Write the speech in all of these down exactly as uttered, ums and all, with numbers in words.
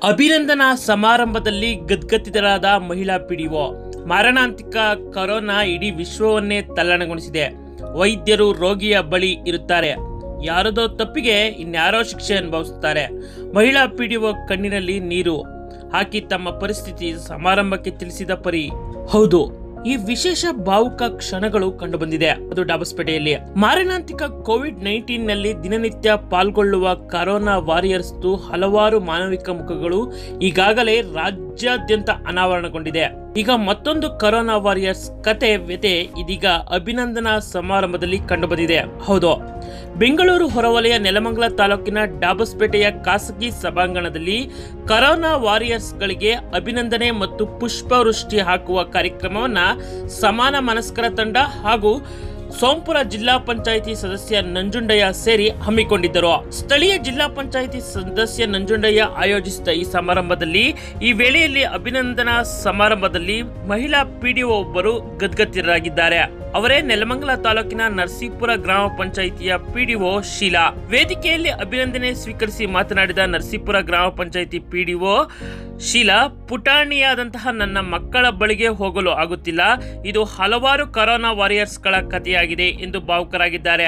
ಅಭಿನಂದನಾ ಸಮಾರಂಭದಲ್ಲಿ ಗದ್ಗದಿತರಾದ ಮಹಿಳಾ ಪಿಡಿಒ. ಮಾರಣಾಂತಿಕ ಕೊರೋನಾ ಇಡೀ ವಿಶ್ವವನ್ನೇ ತಲ್ಲಣಗೊಳಿಸಿದೆ. ವೈದ್ಯರು ರೋಗಿಯ ಬಳಿ ಇರುತ್ತಾರೆ. ಯಾರದೋ ತಪ್ಪಿಗೆ ಇನ್ಯಾರೋ ಶಿಕ್ಷೆ ಅನುಭವಿಸುತ್ತಾರೆ. ಮಹಿಳಾ ಪಿಡಿಒ ಕಣ್ಣಿನಲ್ಲಿ ನೀರು ಹಾಕಿ ತಮ್ಮ ಪರಿಸ್ಥಿತಿ ಸಮಾರಂಭಕ್ಕೆ ತಿಳಿಸಿದ ಪರಿ. ಹೌದು, ಈ ವಿಶೇಷ ಭಾವುಕ ಕ್ಷಣಗಳು ಕಂಡುಬಂದಿದೆ. ಅದು ಡಾಬಸ್ಪೇಟೆಯಲ್ಲಿ ಮಾರಣಾಂತಿಕ ಕೋವಿಡ್ ನೈನ್ಟೀನ್ ನಲ್ಲಿ ದಿನನಿತ್ಯ ಪಾಲ್ಗೊಳ್ಳುವ ಕರೋನಾ ವಾರಿಯರ್ಸ್ ಹಲವಾರು ಮಾನವಿಕ ಮುಖಗಳು ಈಗಾಗಲೇ ರಾಜ್ಯಾದ್ಯಂತ ಅನಾವರಣಗೊಂಡಿದೆ. ಈಗ ಮತ್ತೊಂದು ಕರೋನಾ ವಾರಿಯರ್ಸ್ ಕತೆ ವ್ಯತೆ ಇದೀಗ ಅಭಿನಂದನಾ ಸಮಾರಂಭದಲ್ಲಿ ಕಂಡುಬಂದಿದೆ. ಹೌದು, ಬೆಂಗಳೂರು ಹೊರವಲಯ ನೆಲಮಂಗಲ ತಾಲೂಕಿನ ಡಾಬಸ್ಪೇಟೆಯ ಖಾಸಗಿ ಸಭಾಂಗಣದಲ್ಲಿ ಕರೋನಾ ವಾರಿಯರ್ಸ್ ಗಳಿಗೆ ಅಭಿನಂದನೆ ಮತ್ತು ಪುಷ್ಪವೃಷ್ಟಿ ಹಾಕುವ ಕಾರ್ಯಕ್ರಮವನ್ನ ಸಮಾನ ಮನಸ್ಕರ ತಂಡ ಹಾಗೂ ಸೋಂಪುರ ಜಿಲ್ಲಾ ಪಂಚಾಯಿತಿ ಸದಸ್ಯ ನಂಜುಂಡಯ್ಯ ಸೇರಿ ಹಮ್ಮಿಕೊಂಡಿದ್ದರು. ಸ್ಥಳೀಯ ಜಿಲ್ಲಾ ಪಂಚಾಯಿತಿ ಸದಸ್ಯ ನಂಜುಂಡಯ್ಯ ಆಯೋಜಿಸಿದ ಈ ಸಮಾರಂಭದಲ್ಲಿ ಈ ವೇಳೆಯಲ್ಲಿ ಅಭಿನಂದನಾ ಸಮಾರಂಭದಲ್ಲಿ ಮಹಿಳಾ ಪಿಡಿಒ ಒಬ್ಬರು ಗದ್ಗದಿತರಾಗಿದ್ದಾರೆ. ಅವರೇ ನೆಲಮಂಗಲ ತಾಲೂಕಿನ ನರಸೀಪುರ ಗ್ರಾಮ ಪಂಚಾಯಿತಿಯ ಪಿಡಿಒ ಶೀಲಾ. ವೇದಿಕೆಯಲ್ಲಿ ಅಭಿನಂದನೆ ಸ್ವೀಕರಿಸಿ ಮಾತನಾಡಿದ ನರಸೀಪುರ ಗ್ರಾಮ ಪಂಚಾಯಿತಿ ಪಿಡಿಒ ಶೀಲಾ, ಪುಟಾಣಿಯಾದಂತಹ ನನ್ನ ಮಕ್ಕಳ ಬಳಿಗೆ ಹೋಗಲು ಆಗುತ್ತಿಲ್ಲ. ಇದು ಹಲವಾರು ಕರೋನಾ ವಾರಿಯರ್ಸ್ ಗಳ ಕಥೆಯಾಗಿದೆ ಎಂದು ಭಾವುಕರಾಗಿದ್ದಾರೆ.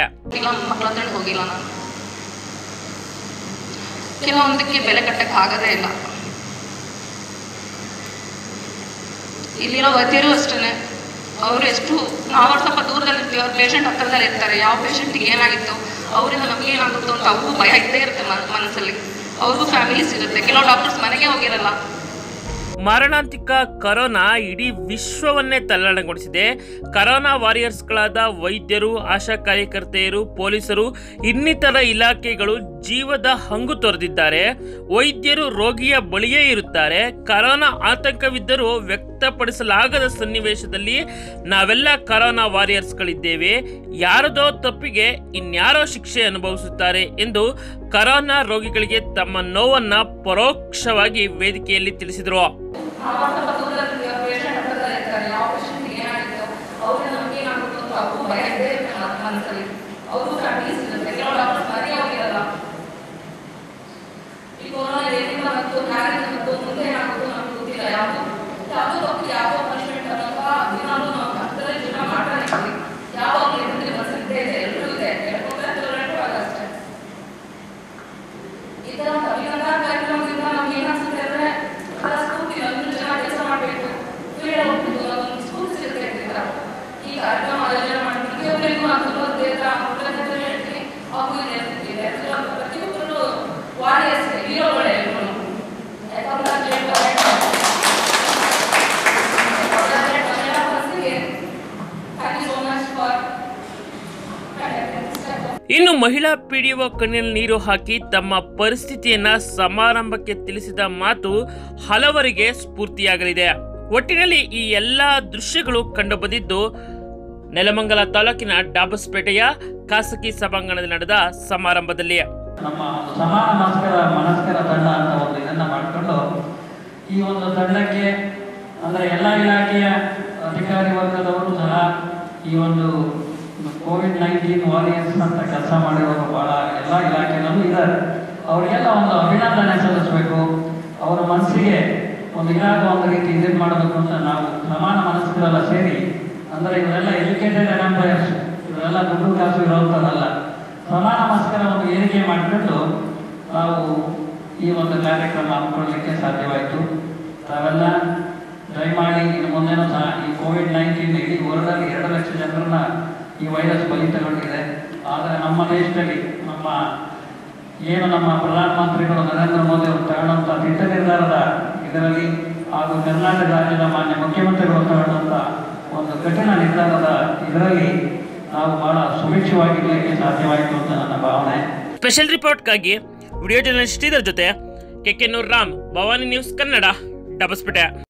ಕೆಲವೊಂದಕ್ಕೆ ಬೆಲೆ ಕಟ್ಟಕ್ಕೆ ಆಗದೇ ಇಲ್ಲ. ಇಲ್ಲಿರೋ ವೈದ್ಯರು ಅಷ್ಟೇ, ಅವರು ಎಷ್ಟು ನಾವು ಸ್ವಲ್ಪ ದೂರದಲ್ಲಿ ಇರ್ತೀವಿ, ಅವ್ರ ಪೇಷಂಟ್ ಹತ್ತಿರದಲ್ಲಿ ಇರ್ತಾರೆ. ಯಾವ ಪೇಷಂಟ್ಗೆ ಏನಾಗಿತ್ತು, ಅವರಿಂದ ನಮ್ಗೆ ಏನಾಗುತ್ತೋ ಅಂತ ಅವ್ರಿಗೂ ಭಯ ಇದ್ದೇ ಇರುತ್ತೆ ಮನಸ್ಸಲ್ಲಿ. ಅವ್ರಿಗೂ ಫ್ಯಾಮಿಲೀಸ್ ಇರುತ್ತೆ. ಕೆಲವು ಡಾಕ್ಟರ್ಸ್ ಮನೆಗೆ ಹೋಗಿರಲ್ಲ. ಮಾರಣಾಂತಿಕ ಕೊರೋನಾ ಇಡೀ ವಿಶ್ವವನ್ನೇ ತಲ್ಲಣಗೊಳಿಸಿದೆ. ಕರೋನಾ ವಾರಿಯರ್ಸ್ಗಳಾದ ವೈದ್ಯರು, ಆಶಾ ಕಾರ್ಯಕರ್ತೆಯರು, ಪೊಲೀಸರು, ಇನ್ನಿತರ ಇಲಾಖೆಗಳು ಜೀವದ ಹಂಗು ತೊರೆದಿದ್ದಾರೆ. ವೈದ್ಯರು ರೋಗಿಯ ಬಳಿಯೇ ಇರುತ್ತಾರೆ. ಕರೋನಾ ಆತಂಕವಿದ್ದರೂ ವ್ಯಕ್ತಪಡಿಸಲಾಗದ ಸನ್ನಿವೇಶದಲ್ಲಿ ನಾವೆಲ್ಲ ಕರೋನಾ ವಾರಿಯರ್ಸ್ಗಳಿದ್ದೇವೆ. ಯಾರದೋ ತಪ್ಪಿಗೆ ಇನ್ಯಾರೋ ಶಿಕ್ಷೆ ಅನುಭವಿಸುತ್ತಾರೆ ಎಂದು ಕರೋನಾ ರೋಗಿಗಳಿಗೆ ತಮ್ಮ ನೋವನ್ನ ಪರೋಕ್ಷವಾಗಿ ವೇದಿಕೆಯಲ್ಲಿ ತಿಳಿಸಿದರು. ಇನ್ನು ಮಹಿಳಾ ಪಿಡಿಒ ಕಣ್ಣಿನಲ್ಲಿ ನೀರು ಹಾಕಿ ತಮ್ಮ ಪರಿಸ್ಥಿತಿಯನ್ನ ಸಮಾರಂಭಕ್ಕೆ ತಿಳಿಸಿದ ಮಾತು ಹಲವರಿಗೆ ಸ್ಫೂರ್ತಿಯಾಗಲಿದೆ. ಒಟ್ಟಿನಲ್ಲಿ ಈ ಎಲ್ಲಾ ದೃಶ್ಯಗಳು ಕಂಡುಬಂದಿದ್ದು ನೆಲಮಂಗಲ ತಾಲೂಕಿನ ಡಾಬಸ್ಪೇಟೆಯ ಖಾಸಗಿ ಸಭಾಂಗಣದಲ್ಲಿ ನಡೆದ ಸಮಾರಂಭದಲ್ಲಿ. ನಮ್ಮ ಸಮಾನ ಮನಸ್ಕರ ಮನಸ್ಕರ ತಂಡ ಅಂತ ಒಂದು ಇದನ್ನ ಮಾಡಿಕೊಂಡು ಈ ಒಂದು ತಂಡಕ್ಕೆ ಅಂದ್ರೆ ಎಲ್ಲ ಇಲಾಖೆಯ ಅಧಿಕಾರಿ ವರ್ಗದವರು ಸಹ ಈ ಒಂದು ಕೋವಿಡ್ ನೈನ್ಟೀನ್ ವಾರಿಯರ್ಸ್ ಅಂತ ಕೆಲಸ ಮಾಡಿರೋರು ಬಹಳ ಎಲ್ಲ ಇಲಾಖೆಯಲ್ಲೂ ಇದ್ದಾರೆ. ಅವರಿಗೆಲ್ಲ ಒಂದು ಅಭಿನಂದನೆ ಸಲ್ಲಿಸಬೇಕು. ಅವರ ಮನಸ್ಸಿಗೆ ಒಂದು ಇಲಾಖೆ ಒಂದು ರೀತಿ ಇದನ್ನು ಮಾಡಬೇಕು ಅಂತ ನಾವು ಸಮಾನ ಮನಸ್ಕರೆಲ್ಲ ಸೇರಿ, ಅಂದರೆ ಇವರೆಲ್ಲ ಎಜುಕೇಟೆಡ್ ಎಂಪ್ಲಾಯರ್ಸ್, ಇವರೆಲ್ಲ ದುಡ್ಡು ಕಾಸು ಇರೋಂಥದ್ದಲ್ಲ, ಸಮಾನ ಮನಸ್ಕರ ಒಂದು ಏರಿಕೆ ಮಾಡಿಕೊಂಡು ನಾವು ಈ ಒಂದು ಕಾರ್ಯಕ್ರಮ ಹಮ್ಮಿಕೊಳ್ಳಲಿಕ್ಕೆ ಸಾಧ್ಯವಾಯಿತು. ತಾವೆಲ್ಲ ದಯಮಾಡಿ ಇನ್ನು ಮುಂದೆನೂ ಸಹ ಈ ಕೋವಿಡ್ ನೈನ್ಟೀನ್ ಇಡೀ ವರ್ಲ್ಡಲ್ಲಿ ಎರಡು ಲಕ್ಷ ಜನರನ್ನ ಈ ವೈರಸ್ ಬಲಿ ತಗೊಂಡಿದೆ. ಆದರೆ ನಮ್ಮ ದೇಶದಲ್ಲಿ ನಮ್ಮ ಏನು ನಮ್ಮ ಪ್ರಧಾನಮಂತ್ರಿಗಳು ನರೇಂದ್ರ ಮೋದಿ ಅವರು ತಗೊಂಡಂಥ ದಿಟ್ಟ ನಿರ್ಧಾರದ ಇದರಲ್ಲಿ ಹಾಗೂ ಕರ್ನಾಟಕ ರಾಜ್ಯದ ಮಾನ್ಯ ಮುಖ್ಯಮಂತ್ರಿಗಳು ತಗೊಂಡಂಥ ಒಂದು ಕಠಿಣ ನಿರ್ಧಾರದ ಇದರಲ್ಲಿ ನಾವು ಬಹಳ ಸುಭಿಕ್ಷವಾಗಿರಲಿಕ್ಕೆ ಸಾಧ್ಯವಾಯಿತು ಅಂತ ನನ್ನ ಭಾವನೆ. ಸ್ಪೆಷಲ್ ರಿಪೋರ್ಟ್ಗಾಗಿ ವಿಡಿಯೋ ಜರ್ನಲಿಸ್ಟ್ ಶ್ರೀಧರ್ ಜೊತೆ K K Noor Ram, Bhavani news Kannada, Dobbaspet.